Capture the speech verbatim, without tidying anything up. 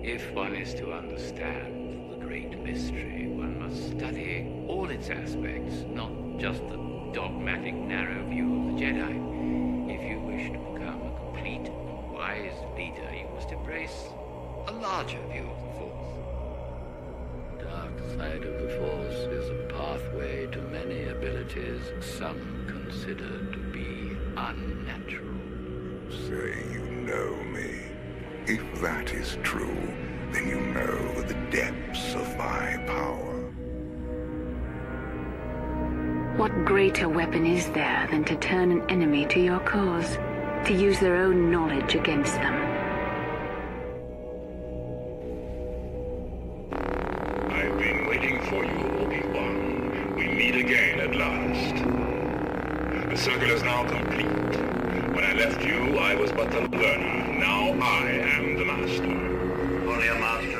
If one is to understand the great mystery, one must study all its aspects, not just the dogmatic, narrow view of the Jedi. If you wish to become a complete and wise leader, you must embrace a larger view of the Force. The dark side of the Force is a pathway to many abilities some consider to be unnatural. Say you know me. If that is true, then you know the depths of my power. What greater weapon is there than to turn an enemy to your cause, to use their own knowledge against them? I've been waiting for you, Obi-Wan. We meet again at last. The circle is now complete. When I left you, I was but the learner. Now I am the master. Only a master